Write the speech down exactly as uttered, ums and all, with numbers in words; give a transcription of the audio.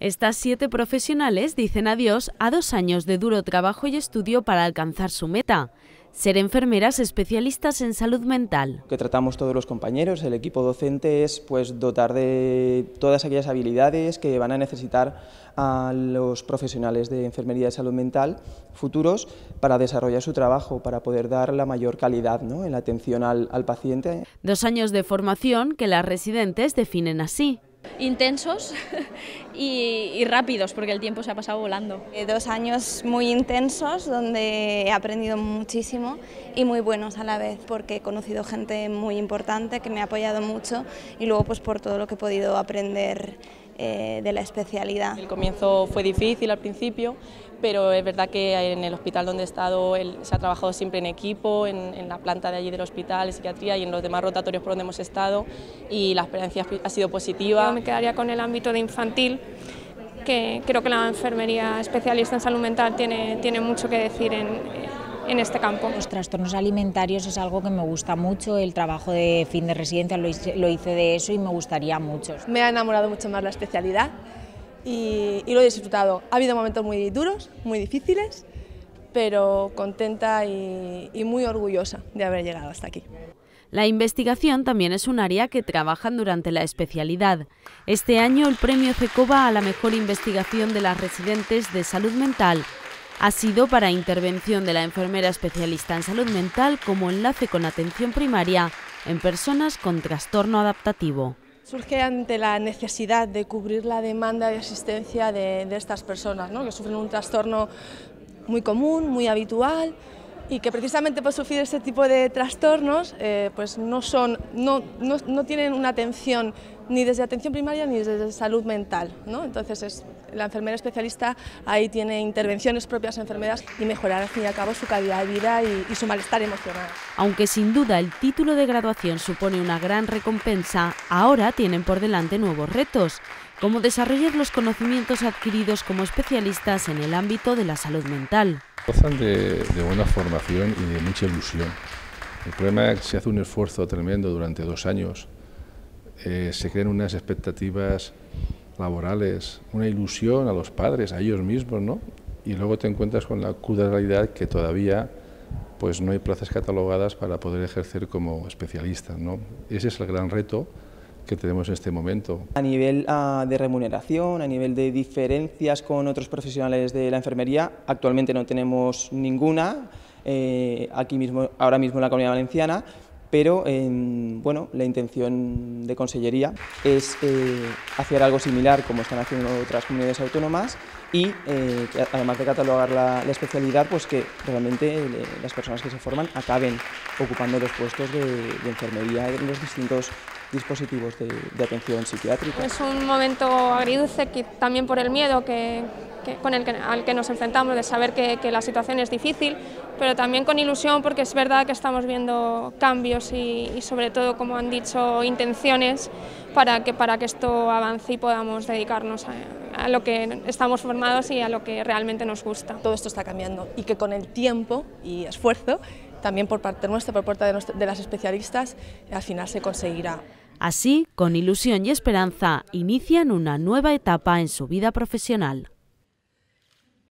Estas siete profesionales dicen adiós a dos años de duro trabajo y estudio para alcanzar su meta: ser enfermeras especialistas en salud mental. Lo que tratamos todos los compañeros, el equipo docente, es pues dotar de todas aquellas habilidades que van a necesitar a los profesionales de enfermería de salud mental futuros para desarrollar su trabajo, para poder dar la mayor calidad, ¿no?, en la atención al, al paciente. Dos años de formación que las residentes definen así: intensos y, y rápidos, porque el tiempo se ha pasado volando. Eh, dos años muy intensos donde he aprendido muchísimo y muy buenos a la vez, porque he conocido gente muy importante que me ha apoyado mucho, y luego pues por todo lo que he podido aprender eh, de la especialidad. El comienzo fue difícil al principio, pero es verdad que en el hospital donde he estado él, se ha trabajado siempre en equipo, en, en la planta de allí del hospital, de psiquiatría, y en los demás rotatorios por donde hemos estado, y la experiencia ha sido positiva. Yo me quedaría con el ámbito de infantil, que creo que la enfermería especialista en salud mental tiene, tiene mucho que decir en, en este campo. Los trastornos alimentarios es algo que me gusta mucho, el trabajo de fin de residencia lo hice, lo hice de eso y me gustaría mucho. Me ha enamorado mucho más la especialidad y, y lo he disfrutado. Ha habido momentos muy duros, muy difíciles, pero contenta y, y muy orgullosa de haber llegado hasta aquí. La investigación también es un área que trabajan durante la especialidad. Este año el premio CECOVA a la mejor investigación de las residentes de salud mental ha sido para intervención de la enfermera especialista en salud mental como enlace con atención primaria en personas con trastorno adaptativo. Surge ante la necesidad de cubrir la demanda de asistencia de, de estas personas, ¿no?, que sufren un trastorno muy común, muy habitual, y que precisamente por sufrir este tipo de trastornos eh, pues no, son, no, no, no tienen una atención ni desde atención primaria ni desde salud mental, ¿no? Entonces es, la enfermera especialista ahí tiene intervenciones propias en enfermeras y mejorar al fin y al cabo su calidad de vida y, y su malestar emocional. Aunque sin duda el título de graduación supone una gran recompensa, ahora tienen por delante nuevos retos, como desarrollar los conocimientos adquiridos como especialistas en el ámbito de la salud mental. Gozan de, de buena formación y de mucha ilusión. El problema es que se hace un esfuerzo tremendo durante dos años, eh, se crean unas expectativas laborales, una ilusión a los padres, a ellos mismos, ¿no? Y luego te encuentras con la cruda realidad que todavía pues, no hay plazas catalogadas para poder ejercer como especialistas, ¿no? Ese es el gran reto que tenemos en este momento. A nivel uh, de remuneración, a nivel de diferencias con otros profesionales de la enfermería, actualmente no tenemos ninguna, eh, aquí mismo, ahora mismo en la Comunidad Valenciana, pero eh, bueno, la intención de Consellería es eh, hacer algo similar como están haciendo otras comunidades autónomas y eh, que además de catalogar la, la especialidad, pues que realmente eh, las personas que se forman acaben ocupando los puestos de, de enfermería en los distintos dispositivos de, de atención psiquiátrica. Es un momento agridulce que, también por el miedo que, que, con el que, al que nos enfrentamos, de saber que, que la situación es difícil, pero también con ilusión porque es verdad que estamos viendo cambios y, y sobre todo, como han dicho, intenciones para que, para que esto avance y podamos dedicarnos a, a lo que estamos formados y a lo que realmente nos gusta. Todo esto está cambiando y que con el tiempo y esfuerzo, también por parte nuestra, por parte de, nuestra, de las especialistas, al final se conseguirá. Así, con ilusión y esperanza, inician una nueva etapa en su vida profesional.